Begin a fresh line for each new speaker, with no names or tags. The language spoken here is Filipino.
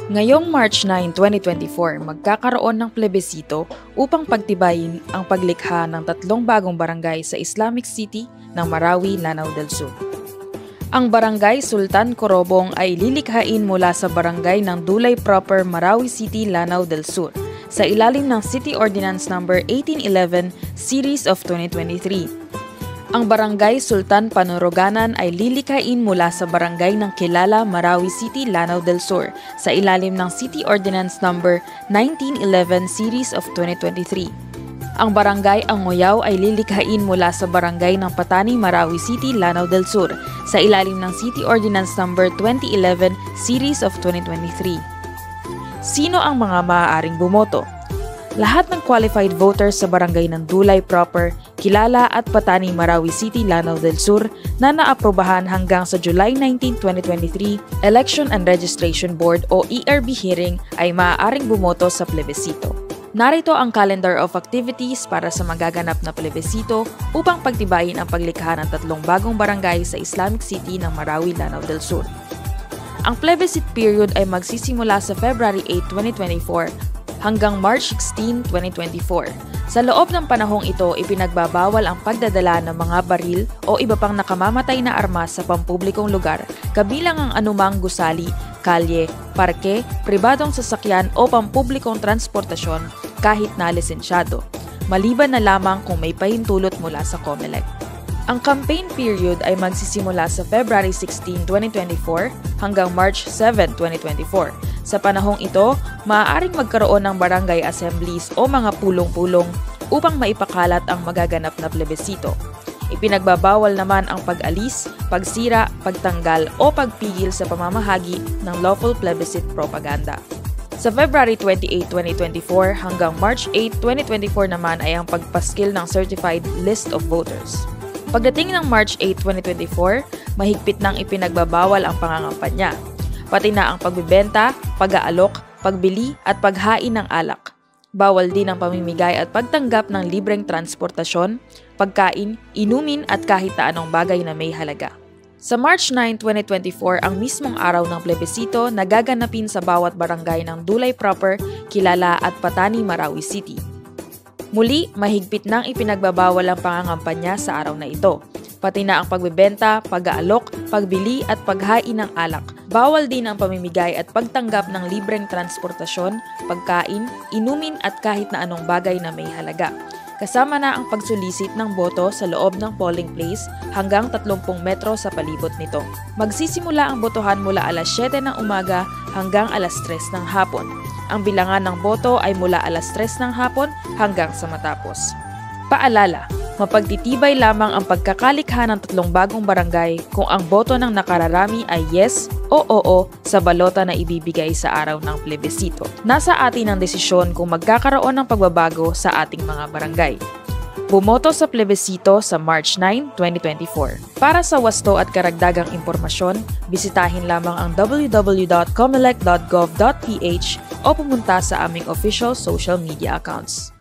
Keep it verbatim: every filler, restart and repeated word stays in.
Ngayong March nine, twenty twenty-four, magkakaroon ng plebisito upang pagtibayin ang paglikha ng tatlong bagong barangay sa Islamic City ng Marawi, Lanao del Sur. Ang Barangay Sultan Corobong ay lilikhain mula sa barangay ng Dulay Proper, Marawi City, Lanao del Sur sa ilalim ng City Ordinance number eighteen eleven Series of twenty twenty-three. Ang Barangay Sultan Panoroganan ay lilikhain mula sa barangay ng Kilala, Marawi City, Lanao del Sur sa ilalim ng City Ordinance number nineteen eleven Series of twenty twenty-three. Ang Barangay Angoyaw ay lilikhain mula sa barangay ng Patani, Marawi City, Lanao del Sur sa ilalim ng City Ordinance number twenty eleven Series of twenty twenty-three. Sino ang mga maaaring bumoto? Lahat ng qualified voters sa barangay ng Dulay Proper, Kilala at Patani, Marawi City, Lanao del Sur na naaprobahan hanggang sa July nineteenth, twenty twenty-three Election and Registration Board o E R B hearing ay maaaring bumoto sa plebisito. Narito ang calendar of activities para sa magaganap na plebisito upang pagtibayin ang paglikha ng tatlong bagong barangay sa Islamic City ng Marawi, Lanao del Sur. Ang plebiscite period ay magsisimula sa February eighth, twenty twenty-four hanggang March sixteenth, twenty twenty-four. Sa loob ng panahong ito, ipinagbabawal ang pagdadala ng mga baril o iba pang nakamamatay na armas sa pampublikong lugar, kabilang ang anumang gusali, kalye, parke, pribadong sasakyan o pampublikong transportasyon kahit na lisensyado, maliban na lamang kung may pahintulot mula sa COMELEC. Ang campaign period ay magsisimula sa February sixteenth, twenty twenty-four hanggang March seventh, twenty twenty-four. Sa panahong ito, maaaring magkaroon ng barangay assemblies o mga pulong-pulong upang maipakalat ang magaganap na plebisito. Ipinagbabawal naman ang pag-alis, pagsira, pagtanggal o pagpigil sa pamamahagi ng lawful plebiscite propaganda. Sa February twenty-eighth, twenty twenty-four hanggang March eighth, twenty twenty-four naman ay ang pagpaskil ng certified list of voters. Pagdating ng March eighth, twenty twenty-four, mahigpit nang ipinagbabawal ang pangangampanya, pati na ang pagbibenta, pag-aalok, pagbili at paghain ng alak. Bawal din ang pamimigay at pagtanggap ng libreng transportasyon, pagkain, inumin at kahit na anong bagay na may halaga. Sa March ninth, twenty twenty-four, ang mismong araw ng plebisito na gaganapin sa bawat barangay ng Dulay Proper, Kilala at Patani, Marawi City. Muli, mahigpit nang ipinagbabawal ang pangangampanya sa araw na ito, pati na ang pagbebenta, pag-aalok, pagbili at paghain ng alak. Bawal din ang pamimigay at pagtanggap ng libreng transportasyon, pagkain, inumin at kahit na anong bagay na may halaga. Kasama na ang pagsulisit ng boto sa loob ng polling place hanggang thirty metro sa palibot nito. Magsisimula ang botohan mula alas siyete ng umaga hanggang alas tres ng hapon. Ang bilangan ng boto ay mula alas tres ng hapon hanggang sa matapos. Paalala, mapagtitibay lamang ang pagkakalikha ng tatlong bagong barangay kung ang boto ng nakararami ay yes o oo sa balota na ibibigay sa araw ng plebisito. Nasa atin ang desisyon kung magkakaroon ng pagbabago sa ating mga barangay. Bumoto sa plebisito sa March ninth, twenty twenty-four. Para sa wasto at karagdagang impormasyon, bisitahin lamang ang w w w dot comelec dot gov dot p h o pumunta sa aming official social media accounts.